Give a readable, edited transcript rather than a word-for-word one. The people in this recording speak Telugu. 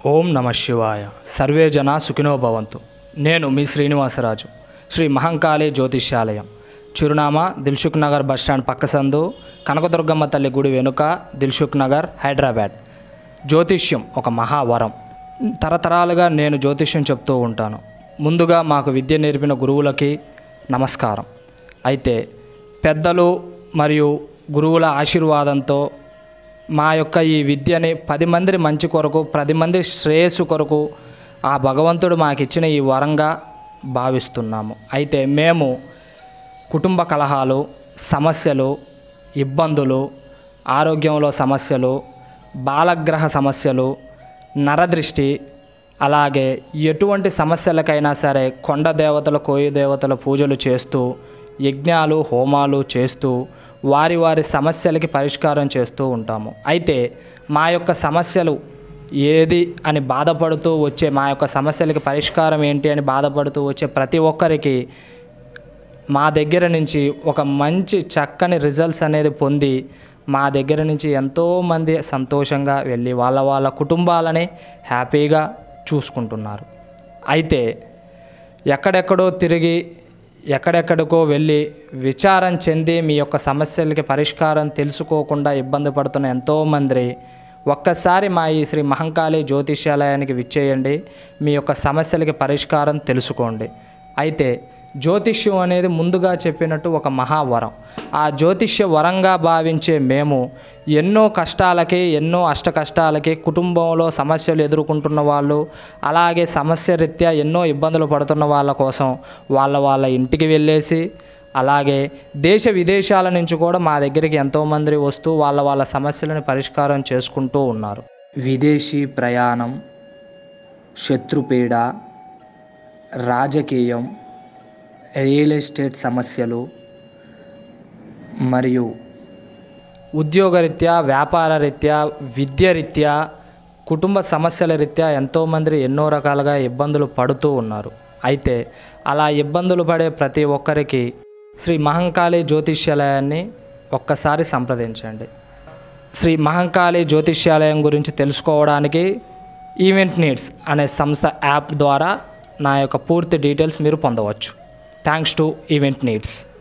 ఓం నమ శివాయ. సర్వే జన సుఖినో భవంతు. నేను మీ శ్రీనివాసరాజు, శ్రీ మహంకాళి జ్యోతిష్యాలయం, చిరునామా దిల్సుఖ్ నగర్ బస్టాండ్ పక్క సందు, కనకదుర్గమ్మ తల్లి గుడి వెనుక, దిల్సుఖ్ నగర్, హైదరాబాద్. జ్యోతిష్యం ఒక మహావరం. తరతరాలుగా నేను జ్యోతిష్యం చెప్తూ ఉంటాను. ముందుగా మాకు విద్య నేర్పిన గురువులకి నమస్కారం. అయితే పెద్దలు మరియు గురువుల ఆశీర్వాదంతో మా యొక్క ఈ విద్యని 10 మంది మంచి కొరకు, 10 మంది శ్రేయస్సు కొరకు ఆ భగవంతుడు మాకు ఇచ్చిన ఈ వరంగా భావిస్తున్నాము. అయితే మేము కుటుంబ కలహాలు, సమస్యలు, ఇబ్బందులు, ఆరోగ్యంలో సమస్యలు, బాలగ్రహ సమస్యలు, నరదృష్టి, అలాగే ఎటువంటి సమస్యలకైనా సరే కొండ దేవతల, కోయి దేవతల పూజలు చేస్తూ, యజ్ఞాలు, హోమాలు చేస్తూ వారి వారి సమస్యలకి పరిష్కారం చేస్తూ ఉంటాము. అయితే మా యొక్క సమస్యలు ఏది అని బాధపడుతూ వచ్చే, మా యొక్క సమస్యలకి పరిష్కారం ఏంటి అని బాధపడుతూ వచ్చే ప్రతి ఒక్కరికి మా దగ్గర నుంచి ఒక మంచి చక్కని రిజల్ట్స్ అనేది పొంది మా దగ్గర నుంచి ఎంతోమంది సంతోషంగా వెళ్ళి వాళ్ళ కుటుంబాలని హ్యాపీగా చూసుకుంటున్నారు. అయితే ఎక్కడెక్కడో తిరిగి ఎక్కడెక్కడికో వెళ్ళి విచారం చెంది మీ యొక్క సమస్యలకి పరిష్కారం తెలుసుకోకుండా ఇబ్బంది పడుతున్న ఎంతోమంది ఒక్కసారి మా ఈ శ్రీ మహంకాళి జ్యోతిష్యాలయానికి విచ్చేయండి. మీ యొక్క సమస్యలకి పరిష్కారం తెలుసుకోండి. అయితే జ్యోతిష్యం అనేది ముందుగా చెప్పినట్టు ఒక మహావరం. ఆ జ్యోతిష్య వరంగా భావించే మేము ఎన్నో కష్టాలకి, ఎన్నో అష్ట కష్టాలకి, కుటుంబంలో సమస్యలు ఎదుర్కొంటున్న వాళ్ళు, అలాగే సమస్య రీత్యా ఎన్నో ఇబ్బందులు పడుతున్న వాళ్ళ కోసం వాళ్ళ ఇంటికి వెళ్ళేసి, అలాగే దేశ విదేశాల నుంచి కూడా మా దగ్గరికి ఎంతోమంది వస్తూ వాళ్ళ సమస్యలను పరిష్కారం చేసుకుంటూ ఉన్నారు. విదేశీ ప్రయాణం, శత్రుపీడ, రాజకీయం, రియల్ ఎస్టేట్ సమస్యలు మరియు ఉద్యోగరీత్యా, వ్యాపార రీత్యా, విద్య రీత్యా, కుటుంబ సమస్యల రీత్యా ఎంతోమంది ఎన్నో రకాలుగా ఇబ్బందులు పడుతూ ఉన్నారు. అయితే అలా ఇబ్బందులు పడే ప్రతి ఒక్కరికి శ్రీ మహంకాళి జ్యోతిష్యాలయాన్ని ఒక్కసారి సంప్రదించండి. శ్రీ మహంకాళి జ్యోతిష్యాలయం గురించి తెలుసుకోవడానికి ఈవెంట్ నీడ్స్ అనే సంస్థ యాప్ ద్వారా నా యొక్క పూర్తి డీటెయిల్స్ మీరు పొందవచ్చు. Thanks to event needs.